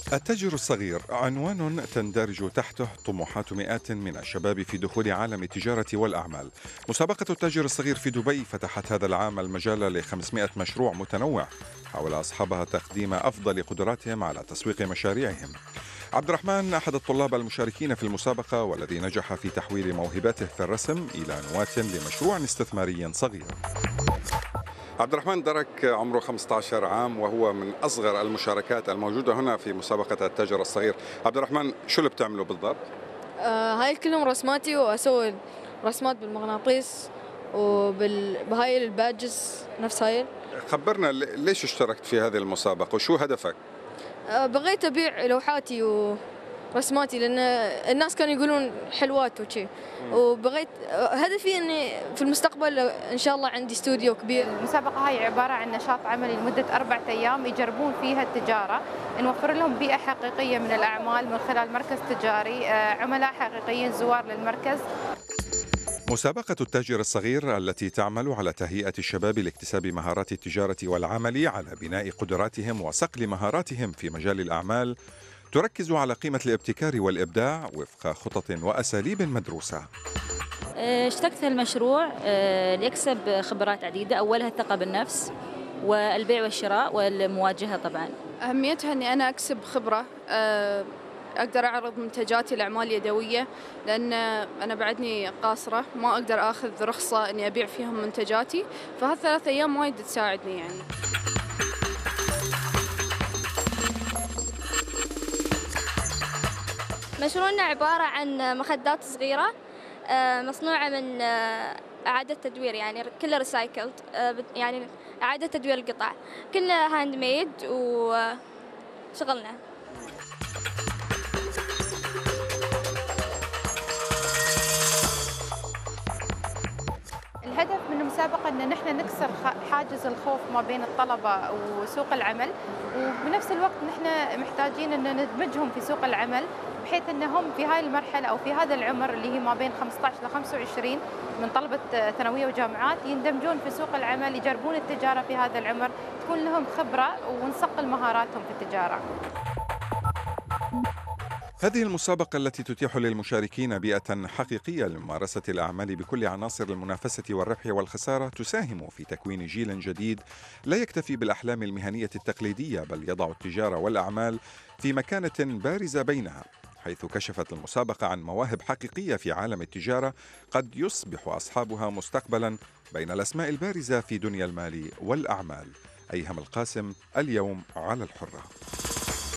التاجر الصغير عنوان تندرج تحته طموحات مئات من الشباب في دخول عالم التجارة والأعمال. مسابقة التاجر الصغير في دبي فتحت هذا العام المجال ل 500 مشروع متنوع حاول أصحابها تقديم أفضل قدراتهم على تسويق مشاريعهم. عبد الرحمن أحد الطلاب المشاركين في المسابقة والذي نجح في تحويل موهبته في الرسم إلى نواة لمشروع استثماري صغير. عبد الرحمن درك عمره 15 عام وهو من أصغر المشاركات الموجودة هنا في مسابقة التاجر الصغير. عبد الرحمن، شو اللي بتعمله بالضبط؟ هاي كلهم رسماتي، وأسوي رسمات بالمغناطيس وبهاي الباجز نفس هاي. خبرنا ليش اشتركت في هذه المسابقة وشو هدفك؟ بغيت أبيع لوحاتي ورسماتي لأن الناس كانوا يقولون حلوات وشي، وبغيت هدفي إني في المستقبل إن شاء الله عندي استوديو كبير. المسابقة هاي عبارة عن نشاط عملي لمدة 4 أيام يجربون فيها التجارة، نوفر لهم بيئة حقيقية من الأعمال من خلال مركز تجاري، عملاء حقيقيين زوار للمركز. مسابقة التاجر الصغير التي تعمل على تهيئة الشباب لاكتساب مهارات التجارة والعمل على بناء قدراتهم وصقل مهاراتهم في مجال الأعمال تركز على قيمة الابتكار والإبداع وفق خطط وأساليب مدروسة. اشتركت في المشروع ليكسب خبرات عديدة، أولها الثقة بالنفس والبيع والشراء والمواجهة. طبعا أهميتها أني أنا أكسب خبرة، أقدر أعرض منتجاتي الأعمال اليدوية، لأن أنا بعدني قاصرة ما أقدر أخذ رخصة أني أبيع فيهم منتجاتي، فهالثلاث أيام وايد تساعدني يعني. مشروعنا عبارة عن مخدات صغيرة مصنوعة من إعادة تدوير، يعني كلها ريسايكلد، يعني إعادة تدوير القطع، كلها هاند ميد وشغلنا. الهدف من المسابقة أن نحن نكسر حاجز الخوف ما بين الطلبة وسوق العمل، وبنفس الوقت نحن محتاجين أن ندمجهم في سوق العمل، بحيث أنهم في هاي المرحلة أو في هذا العمر اللي هي ما بين 15 ل 25 من طلبة ثانوية وجامعات يندمجون في سوق العمل، يجربون التجارة في هذا العمر، تكون لهم خبرة ونصقل مهاراتهم في التجارة. هذه المسابقة التي تتيح للمشاركين بيئة حقيقية لممارسة الأعمال بكل عناصر المنافسة والربح والخسارة تساهم في تكوين جيل جديد لا يكتفي بالأحلام المهنية التقليدية بل يضع التجارة والأعمال في مكانة بارزة بينها، حيث كشفت المسابقة عن مواهب حقيقية في عالم التجارة قد يصبح أصحابها مستقبلا بين الأسماء البارزة في دنيا المال والأعمال. أيهم القاسم، اليوم على الحرة.